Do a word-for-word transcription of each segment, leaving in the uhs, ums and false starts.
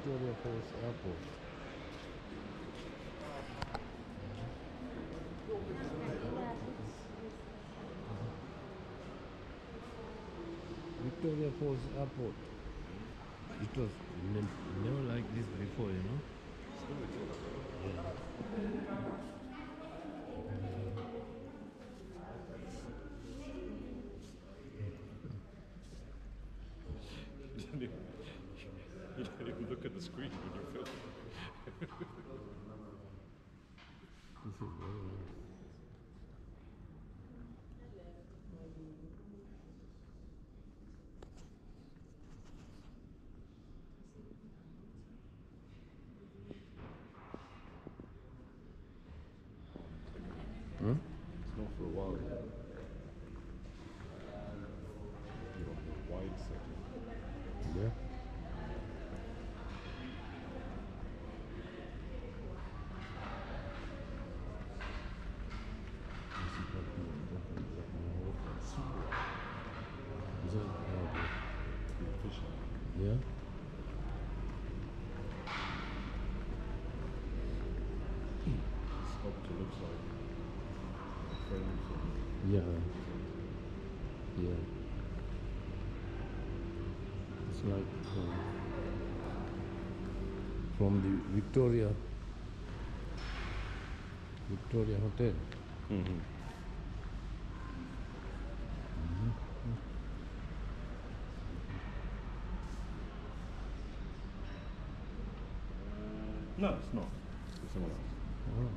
Victoria Falls Airport. Victoria Falls Airport. It was ne- never like this before, you know. Yeah. You don't even look at the screen when you're filming. This is very nice. Huh? It's not for a while. You're on the wide setting. Yeah. Is that how Fishing. yeah? The sculpture looks like a friend from Yeah. Yeah. It's like um, from the Victoria Victoria Hotel. Mm-hmm. No, it's not. It's someone else. Oh.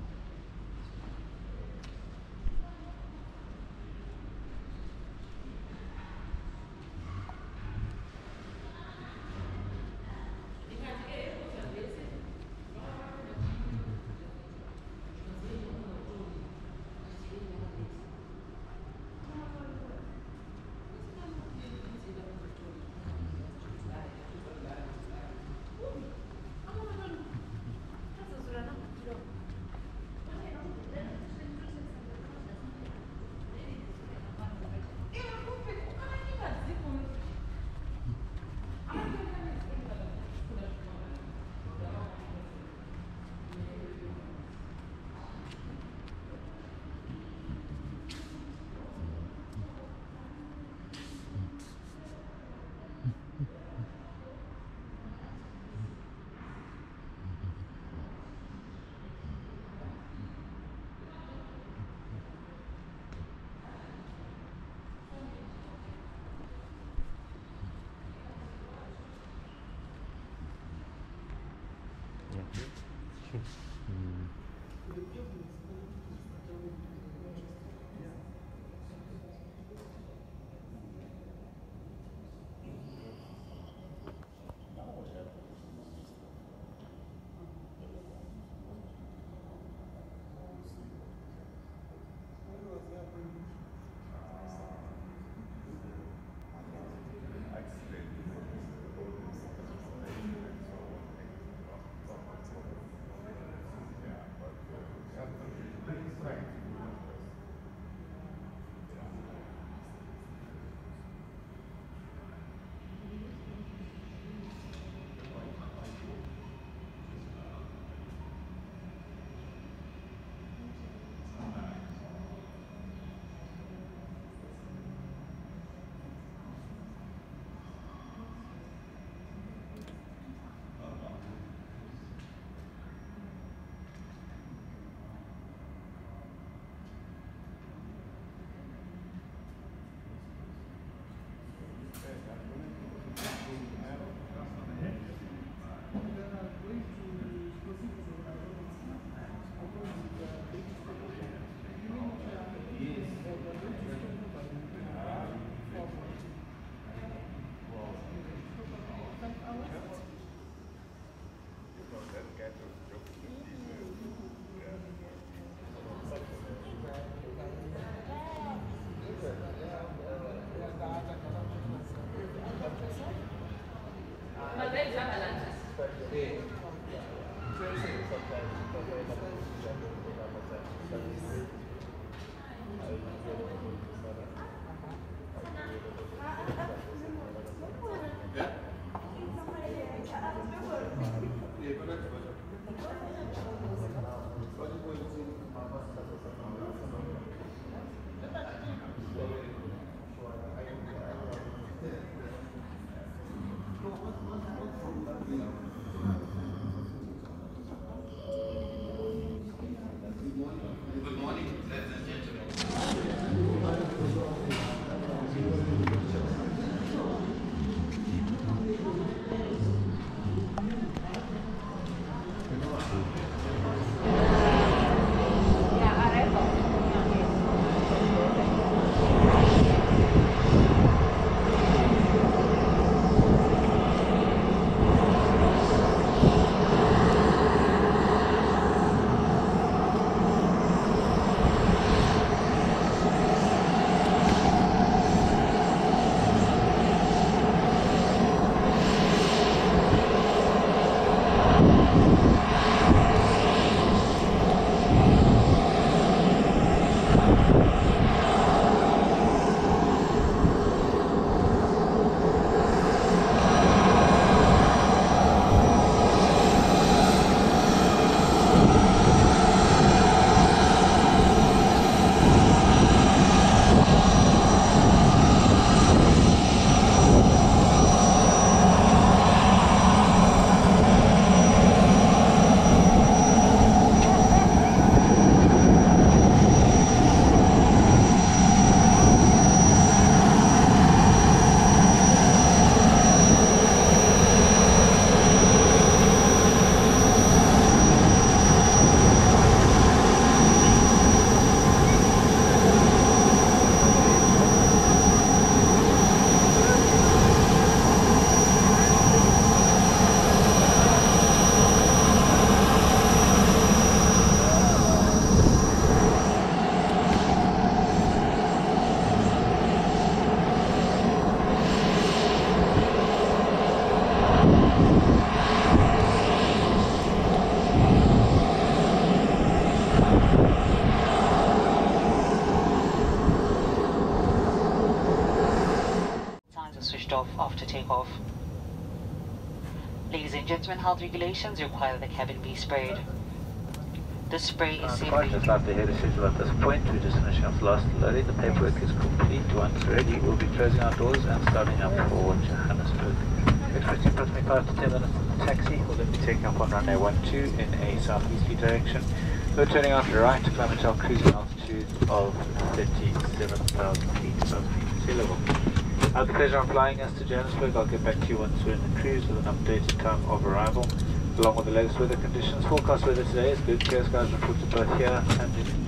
switched off after takeoff. Ladies and gentlemen, health regulations require that the cabin be sprayed. The spray is safe. Quite just after head of schedule at this point, we're just finishing off the last loading. The paperwork is complete. Once ready, we'll be closing our doors and starting up for Johannesburg. Expecting approximately five to ten minutes in the taxi. We'll then be taking up on runway one two in a southeasterly direction. We're turning out to the right to climb into our cruising altitude of thirty-seven thousand feet above sea level. I have the pleasure of flying us to Johannesburg. I'll get back to you once we're in the cruise with an updated time of arrival, along with the latest weather conditions. Forecast weather today is good. Clear skies reported both here and in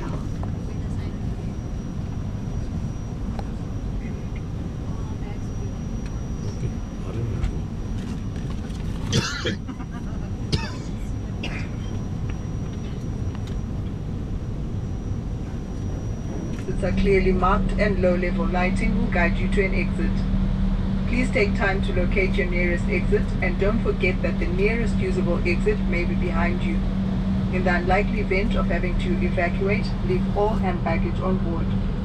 Exits are clearly marked and low-level lighting will guide you to an exit. Please take time to locate your nearest exit and don't forget that the nearest usable exit may be behind you. In the unlikely event of having to evacuate, leave all hand baggage on board.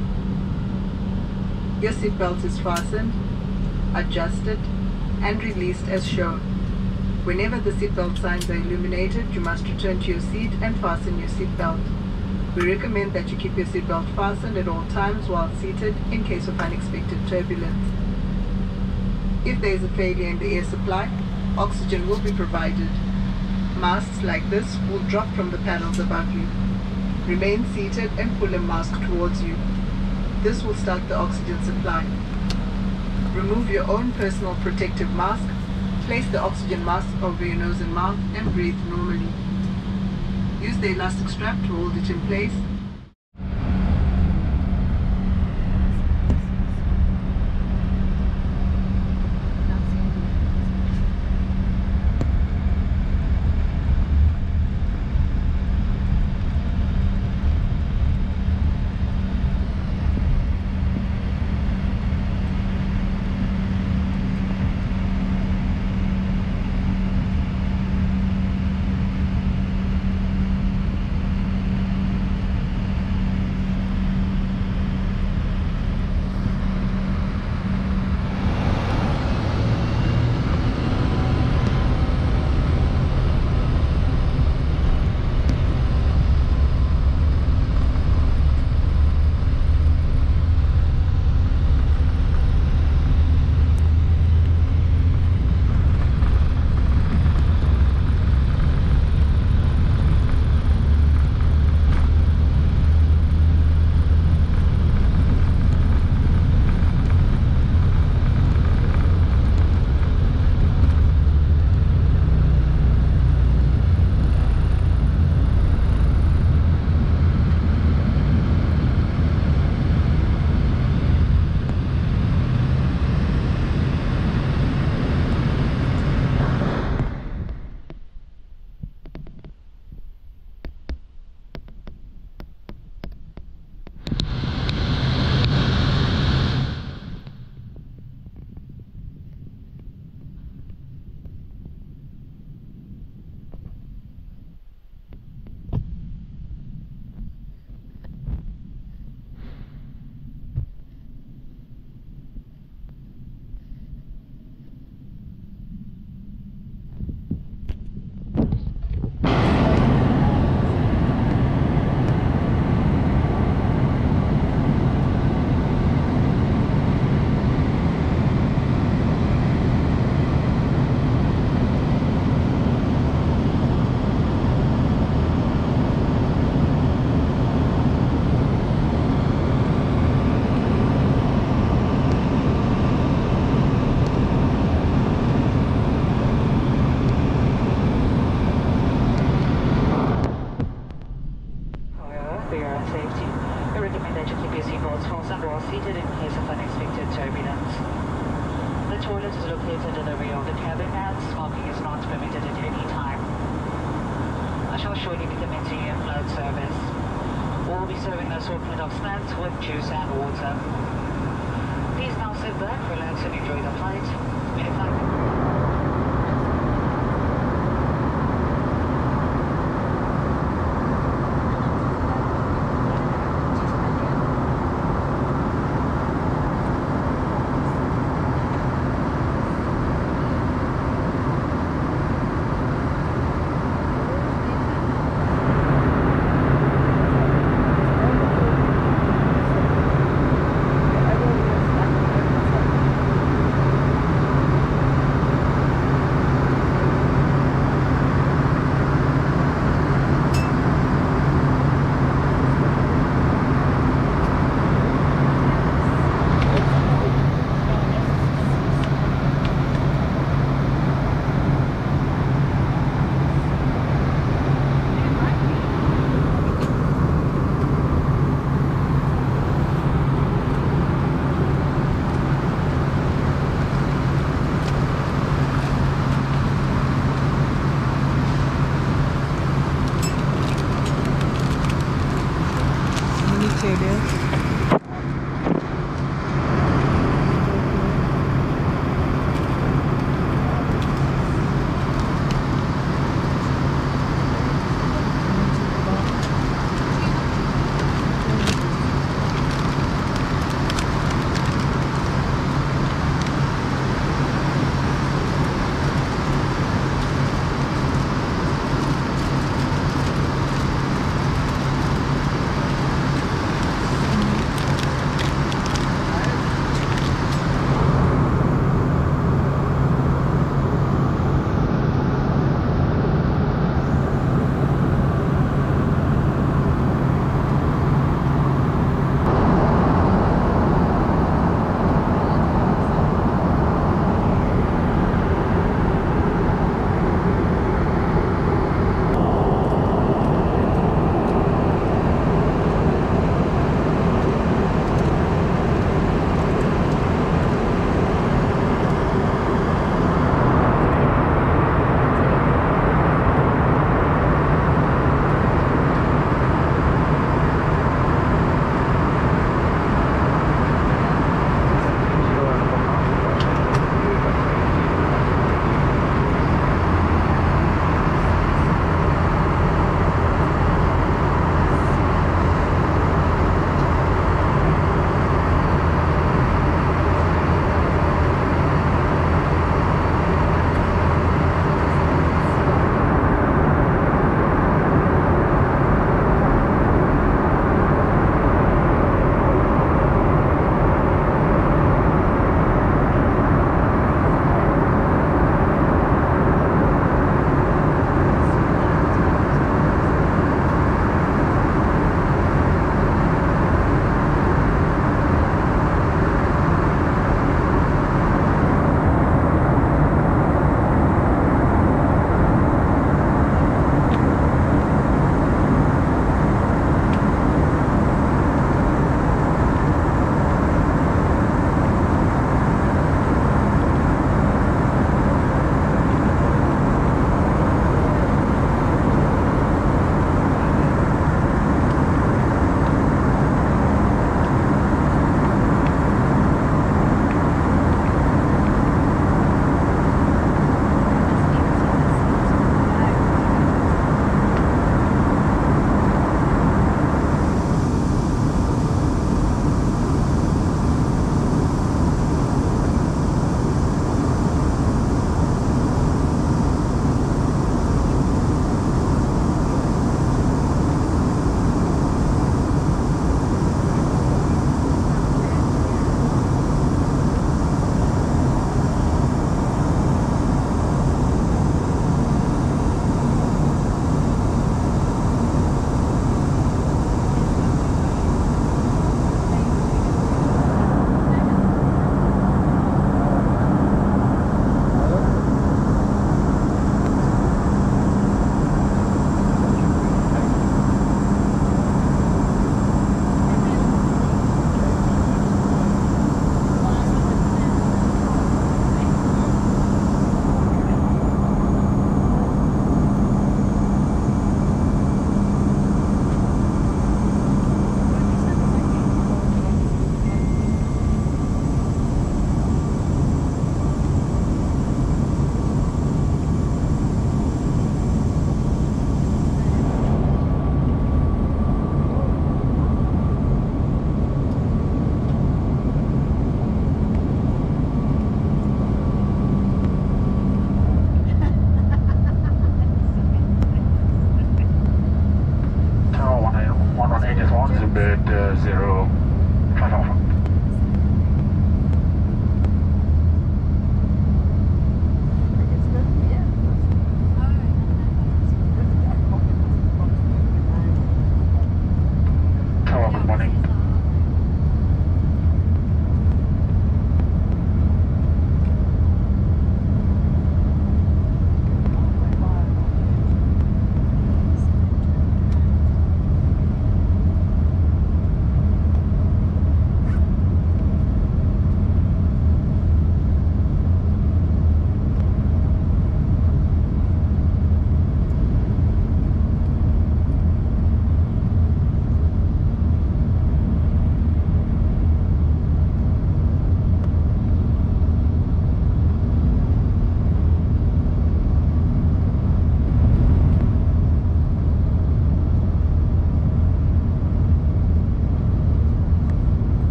Your seatbelt is fastened, adjusted, and released as shown. Whenever the seatbelt signs are illuminated, you must return to your seat and fasten your seatbelt. We recommend that you keep your seatbelt fastened at all times while seated in case of unexpected turbulence. If there is a failure in the air supply, oxygen will be provided. Masks like this will drop from the panels above you. Remain seated and pull a mask towards you. This will start the oxygen supply. Remove your own personal protective mask, place the oxygen mask over your nose and mouth, and breathe normally. Use the elastic strap to hold it in place.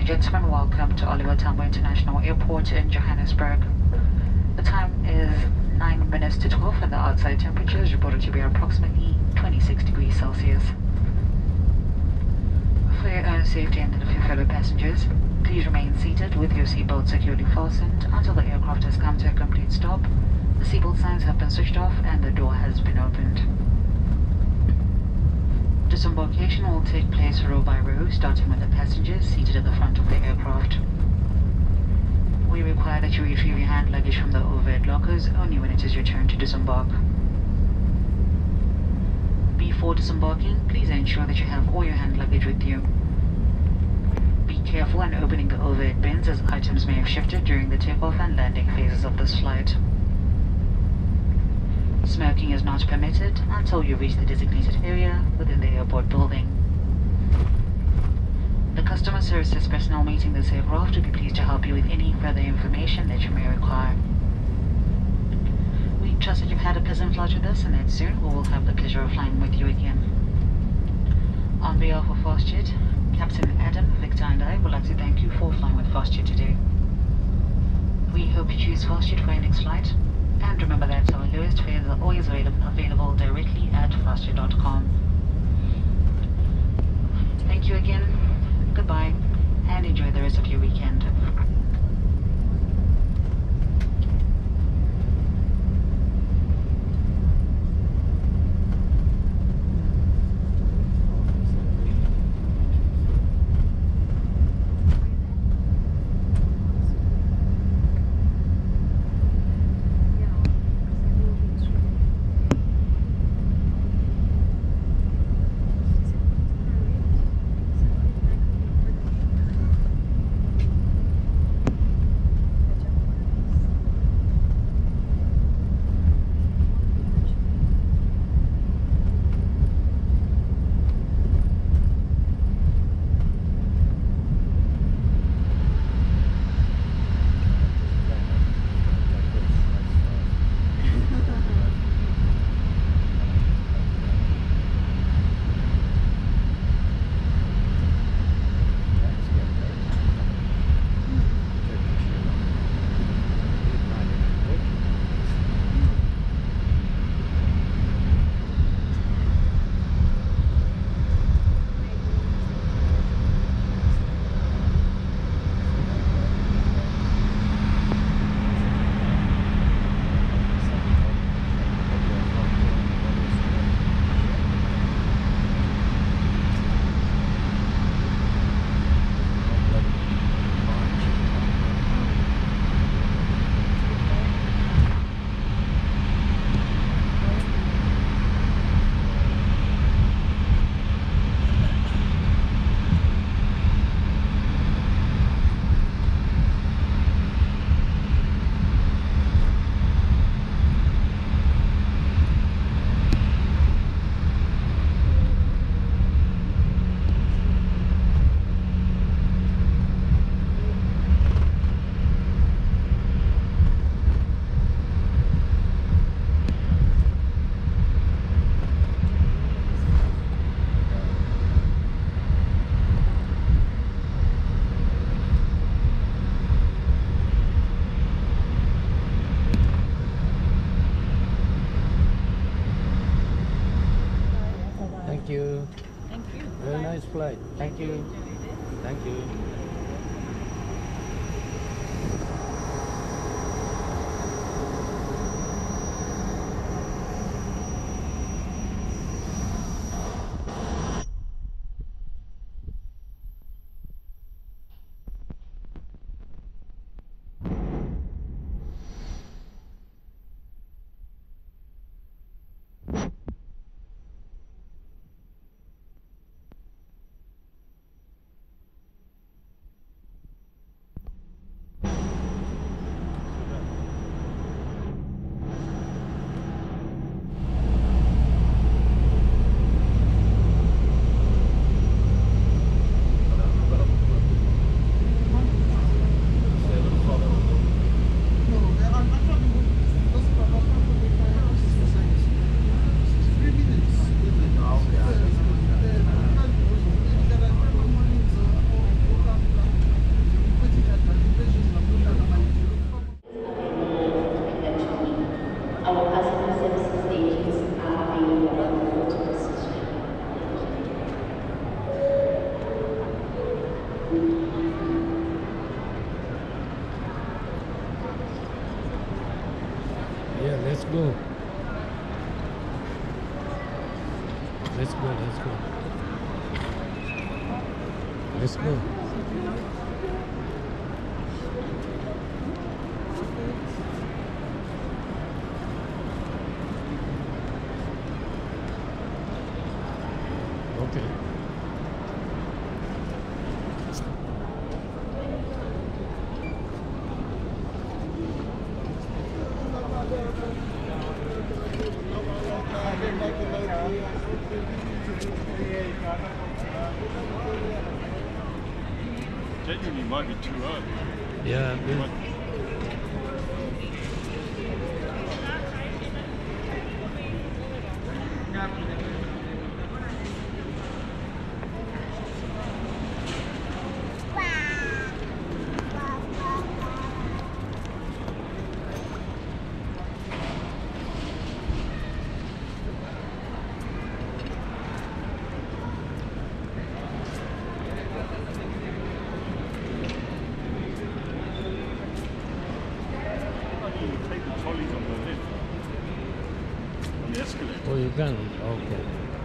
gentlemen, welcome to Oliver Tambo International Airport in Johannesburg. The time is nine minutes to twelve and the outside temperature is reported to be approximately twenty-six degrees Celsius. For your own safety and that of your fellow passengers, please remain seated with your seatbelt securely fastened until the aircraft has come to a complete stop, the seatbelt signs have been switched off and the door has been opened. Disembarkation will take place row by row, starting with the passengers seated at the front of the aircraft. We require that you retrieve your hand luggage from the overhead lockers only when it is your turn to disembark. Before disembarking, please ensure that you have all your hand luggage with you. Be careful when opening the overhead bins as items may have shifted during the takeoff and landing phases of this flight. Smoking is not permitted until you reach the designated area within the airport building. The customer services personnel meeting this aircraft will be pleased to help you with any further information that you may require. We trust that you've had a pleasant flight with us and that soon we will have the pleasure of flying with you again. On behalf of Fastjet, Captain Adam, Victor and I would like to thank you for flying with Fastjet today. We hope you choose Fastjet for your next flight. And remember that our lowest fares are always available, available directly at fastjet dot com. Thank you again, goodbye, and enjoy the rest of your weekend. Thank you. Thank you. Very nice flight. Thank you. Thank you. go. Let's go, let's go. Let's go. Okay. Genuinely might be too early. Yeah. Might- Take the trolleys on the lift. On the escalator. Oh, you can? Okay.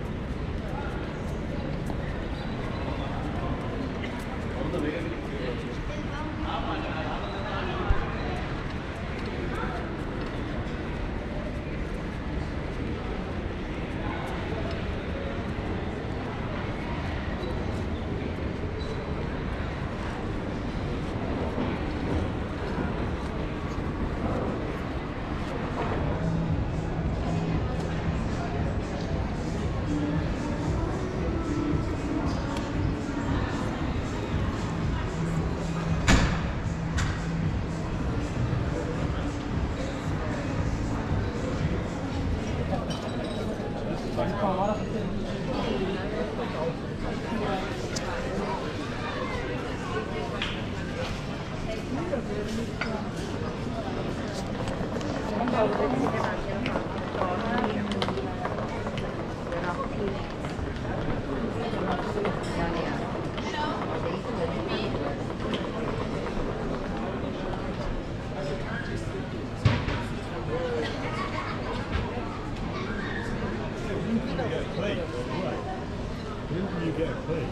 When can you get a plane?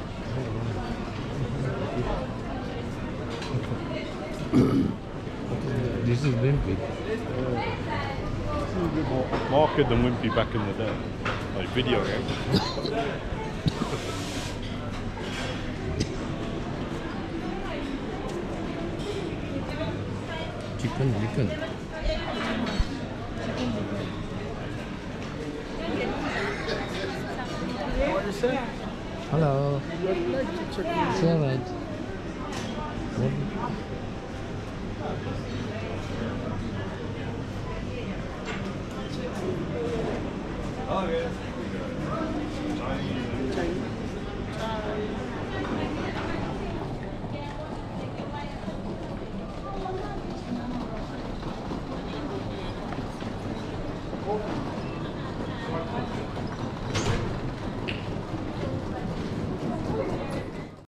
This is Wimpy. This is a bit more marker than Wimpy back in the day. Like video game. Chicken licken. Hello. It's all right. What? Okay.